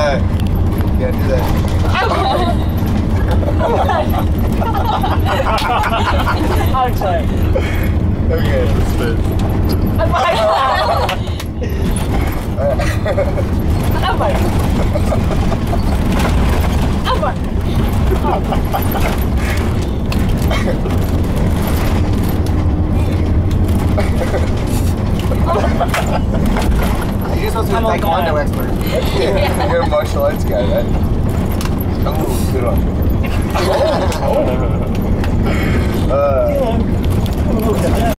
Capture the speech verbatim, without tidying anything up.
that. Can't do that. I'll try. Okay, let's spin. I'm fine. I'm fine. I'm fine. You're supposed to be a taekwondo expert. Yeah, you're a martial arts guy, right? Oh, good one. Oh. Uh,